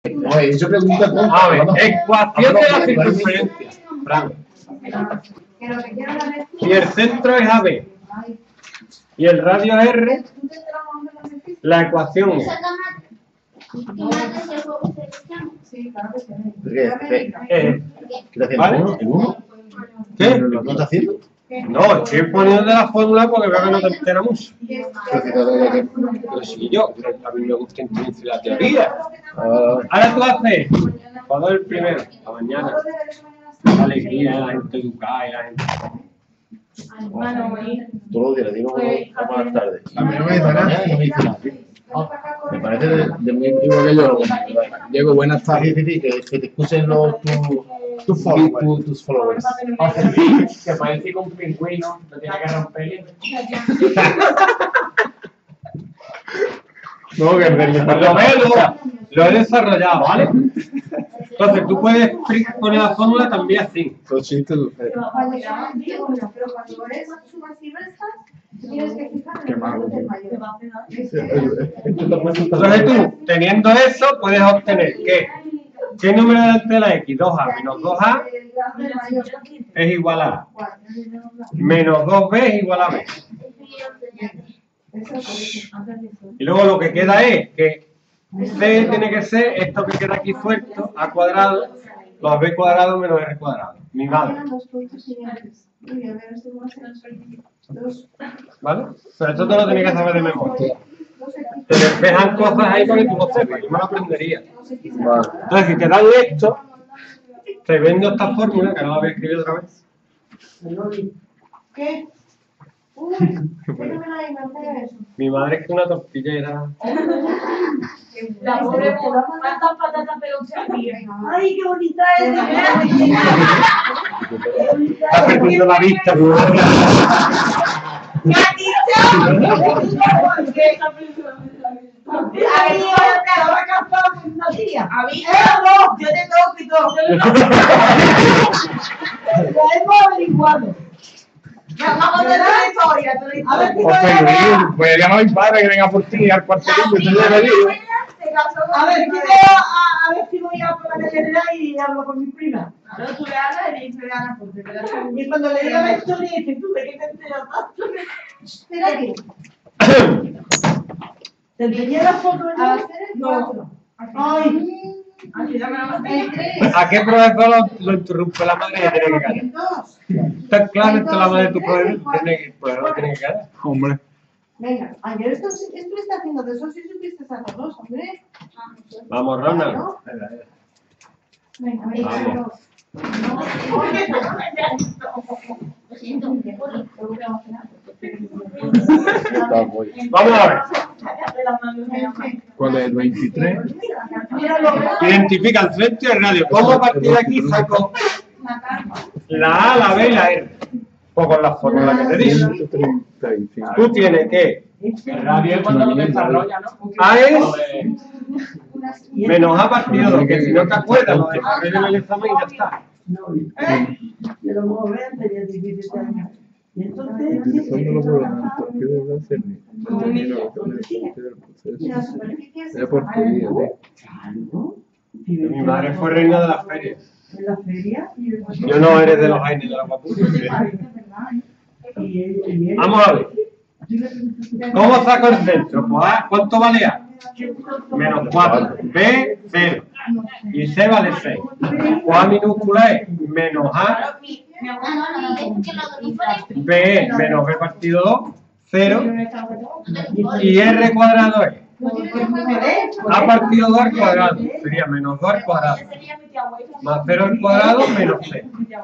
Oye, yo pregunto a ver, ecuación de la circunferencia. Fran. Si el centro es AB y el radio es R, la ecuación es. ¿Vale? ¿Qué? ¿Lo estás haciendo? No, estoy poniendo la fórmula porque veo que no te entera mucho. Pero sí, yo, a mí me gusta introducir la teoría. Ahora tú haces, ¿cuándo es el primero? La mañana. La alegría, la gente educada y la gente... Todos los días le digo buenas tardes. A mí no me dice nada, no me dice nada. Me parece de muy antiguo que yo. Diego, buenas tardes. Sí, que te escuchen tus followers. Que parece que un pingüino lo tiene que romper. No, que lo he desarrollado, ¿vale? Entonces, tú puedes poner la fórmula también así. Pero cuando eres sumas y restas, tienes que fijar en el mayor. Entonces tú, teniendo eso, puedes obtener que ¿qué número delante de la X? 2A menos 2A es igual a A. Menos 2B es igual a B. Y luego lo que queda es que C tiene que ser esto que queda aquí suelto, A cuadrado, los B cuadrado menos R cuadrado. Mi madre. ¿Vale? Pero esto te lo tienes que saber de memoria. Te despejan cosas ahí para que tú lo sepas. Yo me lo aprendería. Entonces, si te dan esto, te vendo esta fórmula, que ahora la voy a escribir otra vez. ¿Qué? Uy, Mi madre es que una tortillera. La pobre, ¿cuántas patatas peluchas tiene? ¡Ay, qué bonita es! Está perdiendo la vista. ¿Qué has dicho? A mí no, yo te toco y todo. Lo hemos averiguado. Vamos a contar la historia. A ver si pues llama a mi padre que venga por ti al cuartelillo. a ver si voy a por la carretera y hablo con mi prima. Ahora tú le hablas y le dices, Ana, porque me das un... Y cuando le diga la historia, dice, ¿tú de qué te enteras tanto? Espérate. ¿Te enseñé la foto A ya? hacer el 4. Ay. El 3. ¿A qué profesor lo interrumpe la madre que tiene que callar? El 2. Está claro que la madre de tu profesor tiene que callar. Hombre. Venga, ayer esto está haciendo de eso, si supiste hacer dos, hombre. Vamos, Ronald. ¿No? Venga, venga, Vamos. Vamos a ver. ¿Cuál es el 23? Identifica el frente y el radio. ¿Cómo a partir de aquí saco la A, la B y la R? Pues con la fórmula que te dije. 135. Tú tienes que El radio es cuando lo desarrolla, ¿no? A es menos A partido 2, que si no te acuerdas, lo desarrollo en el examen y ya está. De los jóvenes tenía 17 años. Y entonces, Utilizando los programas que debe hacer La superficie es... es porquería, Mi madre fue reina de las ferias. en la feria, Yo no eres de los aires de la guapura. Vamos a ver. ¿Cómo saco el centro? Pues A, ¿cuánto vale A? Menos 4. B, 0. Y C vale 6. Pues A minúscula es menos A. B es menos B partido 2, 0. Y R cuadrado es A partido 2 al cuadrado. Sería menos 2 al cuadrado. Más 0 al cuadrado menos C.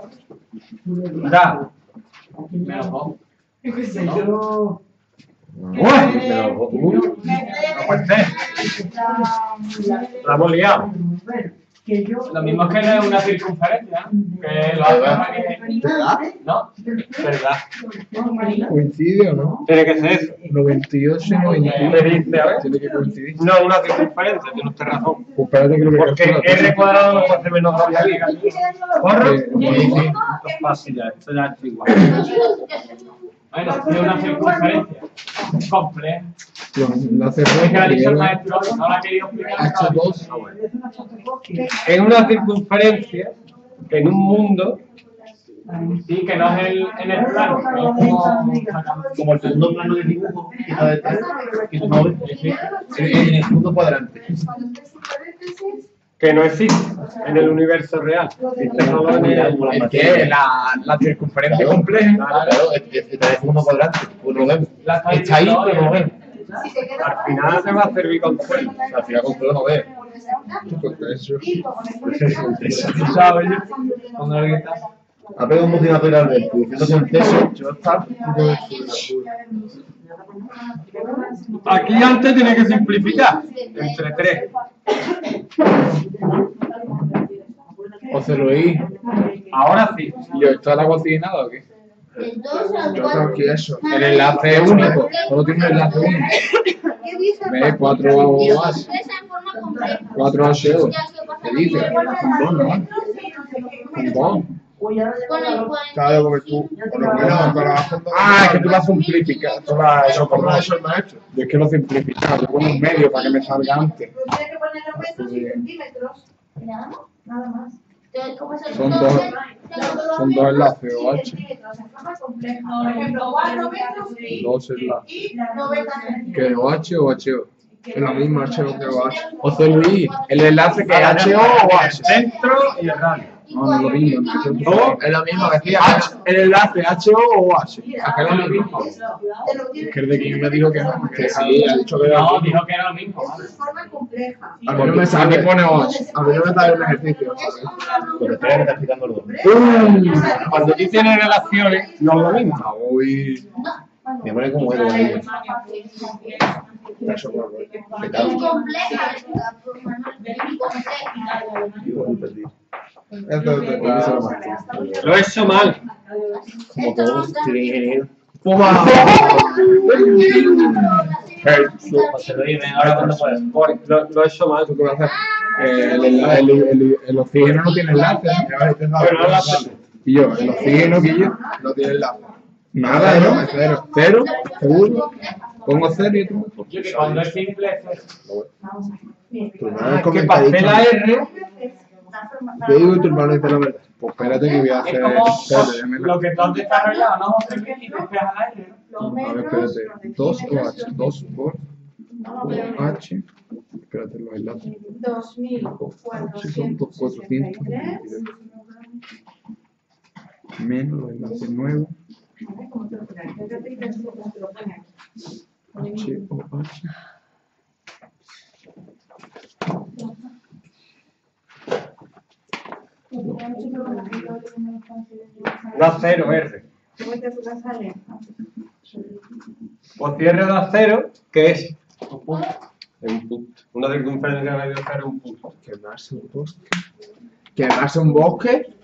Da. ¡Uy! No puede ser. La hemos liado. Lo mismo es que no es una circunferencia, ¿no? Que lo hace ¿no? ¿Verdad? Coincide o no? Tiene que ser eso. 98 y ¿Qué 91. dice? A ver. Tiene que coincidir. No, una circunferencia, tiene usted razón. Pues espérate que lo que Porque calcula. R cuadrado no puede ser menos 2 de liga. ¿Corre? Sí. Esto es fácil ya, esto ya es igual. Bueno, tiene una circunferencia compleja. Los enlaces Es que la ha dicho el primero maestro, no la ha querido explicar. H2. Es una circunferencia en un mundo. Sí, que no es en el plano, que es Como el segundo plano de dibujo que está detrás, que tú no ves, en el segundo cuadrante. Que no existe en el universo real. Existe solo en el... Es que la circunferencia compleja. Claro, está en el segundo cuadrante, pues lo vemos. Está ahí, pero no lo vemos. Al final te va a servir con suelo. Al final con todo no veo. ¿Tú sabes? Cuando alguien está... Ha pegado un motivador al Alberto diciendo que el teso yo está. Aquí antes tiene que simplificar. Entre 3. José Luis. Ahora sí. ¿Y esto es la cocinada o qué? Yo creo que eso. El enlace es único. Solo tiene un enlace único. Ve 4H. 4H2. ¿Qué dices? Un bon, ¿no? Un bon. Claro, porque tú, por lo menos, Ah, es que tú lo has simplificado. Eso por nada, eso el maestro. Yo es que lo he simplificado. Yo pongo un medio para que me salga antes. Tienes que ponerlo en centímetros. Nada más. Son dos enlaces o H. Por ejemplo, 4 metros y 2 enlaces. 90 centímetros. ¿Qué? ¿OH o HO? es la misma HO que OH. José Luis, el enlace que es HO o H. Centro y el radio. No, no es lo mismo. No, es lo mismo, decía. El enlace HO o H. ¿A qué es lo mismo? Que el de quien me dijo que no. Que sí, ha dicho que era. No, dijo que era lo mismo. Esto es forma compleja. A mí no me sale. Aquí pone OH. A mí no me sale un ejercicio, ¿sabes? Pero espera que está explicando los dos. Cuando tú tienes relaciones, no es lo mismo. Uy. Me pone como huevo. Eso, bueno, Lo he hecho mal. Como todos, tiene ingeniero. José Luis, ven ahora cuando puedas. Voy, lo he hecho mal. ¿Tú qué vas a hacer? El oxígeno no tiene enlace. Bueno, enlace. Y yo, el oxígeno, Guillo, no tiene enlace. nada, ¿no? Es cero. ¿Cero? ¿Seguro? Pongo cero y tú. Yo que cuando es simple es eso. Tu hermano es Que pasé la comentarista. R. Yo digo que tu hermano dice la verdad. Pues espérate que voy a Es hacer. como Espérate, ya me lo que tú has desarrollado, ¿no? José Luis? Y despejas al aire, ¿no? A ver, espérate. 2 o H. 2 por H. Espérate, los enlaces. 2463 Menos los enlaces nuevos. H o H. Da 0 R. Pues cierre da 0, que es un punto. Una circunferencia de radio 0 es un punto. Quemarse un bosque. Quemarse un bosque.